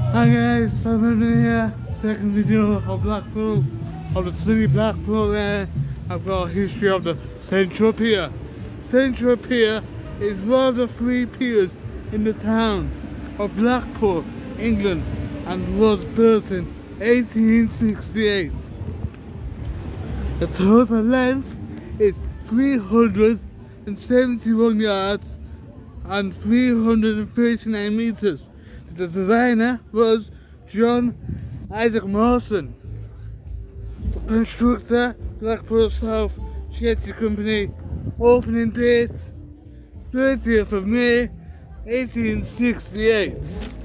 Hi guys, Simon here. Second video of Blackpool, of the city Blackpool. I've got a history of the Central Pier. Central Pier is one of the three piers in the town of Blackpool, England, and was built in 1868. The total length is 371 yards and 339 meters. The designer was John Isaac Mawson. The constructor, Blackpool South Jetty Company. Opening date 30th of May 1868.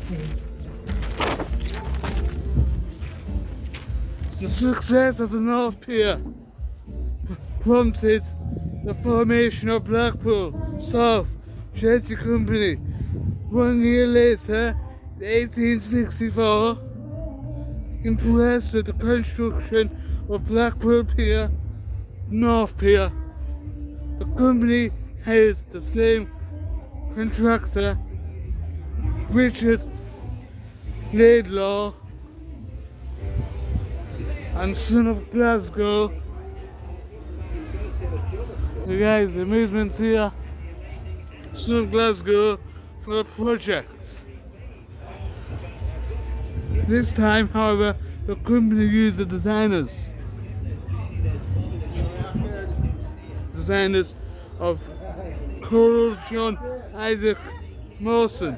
The success of the North Pier prompted the formation of Blackpool South Jetty Company. 1 year later, in 1864, impressed with the construction of Blackpool Pier, North Pier, the company hired the same contractor, Richard Laidlaw and Son of Glasgow. The guys, amusement here, Son of Glasgow, for the project. This time, however, the company used the designers of Coral John Isaac Mawson,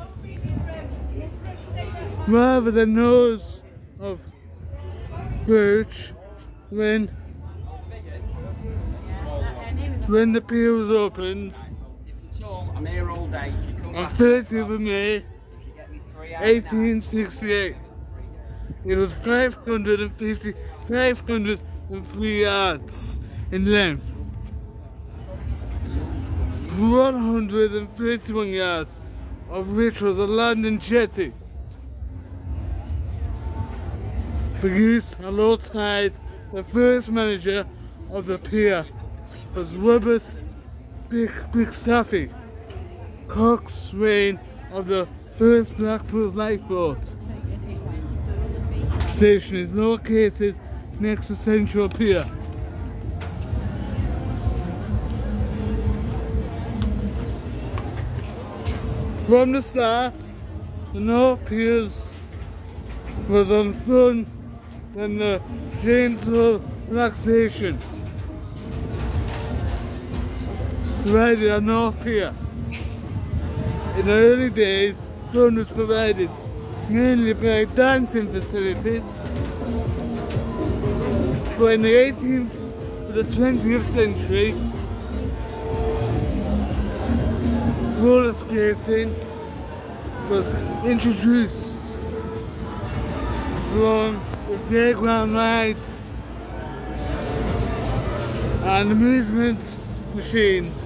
rather than those of birch when the pier was opened on 30th of May 1868. It was 503 yards in length, 131 yards of which was a landing jetty for use at low tide. The first manager of the pier was Robert Bickstaffy, coxswain of the first Blackpool lifeboat. The station is located next to Central Pier. From the start, the North Piers was on front than the Janesville relaxation. Provided a North Pier. In the early days, fun was provided mainly by dancing facilities, but in the 18th to the 20th century, roller skating was introduced along with playground rides and amusement machines.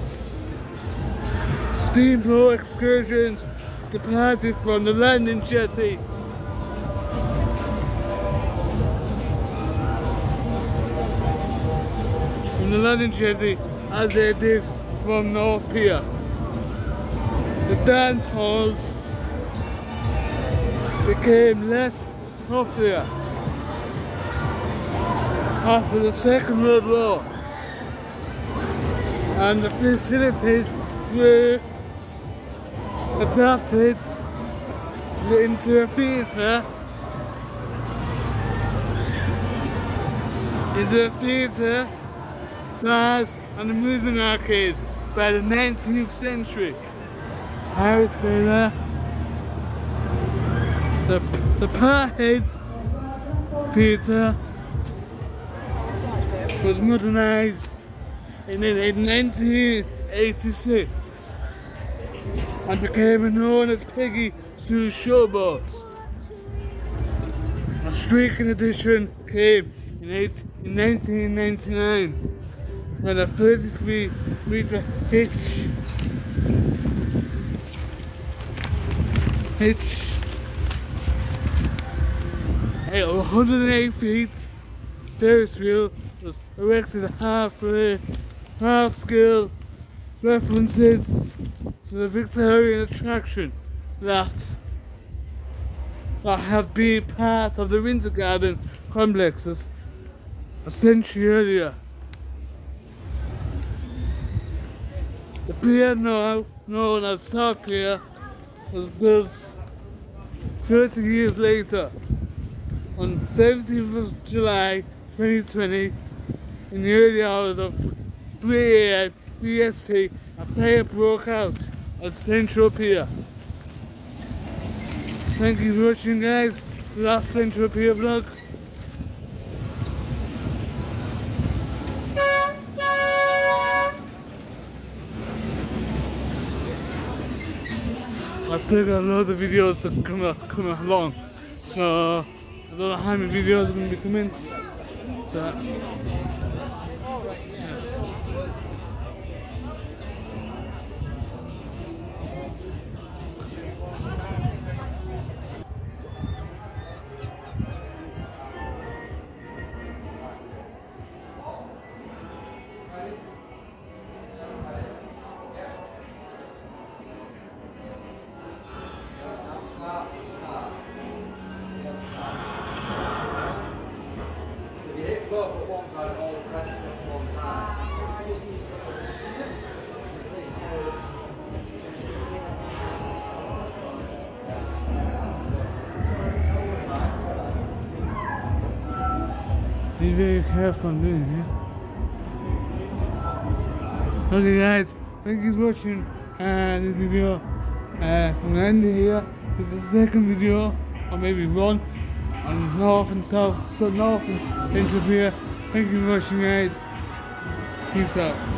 Steamboat excursions departed from the landing jetty. As they did from North Pier. The dance halls became less popular after the Second World War, and the facilities were adapted into a theatre, bars and amusement arcades by the 19th century. However, the Parkhead Theatre was modernised in 1986 and became known as Peggy Sue's Showboat. A striking addition came in 1999 when a 33-metre hitch 108 feet Ferris wheel was erected half-scale references to the Victorian attraction that that have been part of the Windsor Garden complexes a century earlier. The pier now known as South Pier was built 30 years later on 17th of July 2020 in the early hours of 3 AM BST. A fire broke out at Central Pier. Thank you for watching, guys, the last Central Pier vlog. I've still got loads of videos that come along, so I don't know how many videos are going to be coming. So, be very careful on doing it. Okay, guys, thank you for watching this video. I'm gonna end it here. This is the second video, or maybe one, on North and South, so North and Central Pier. Thank you for watching, guys. Peace out.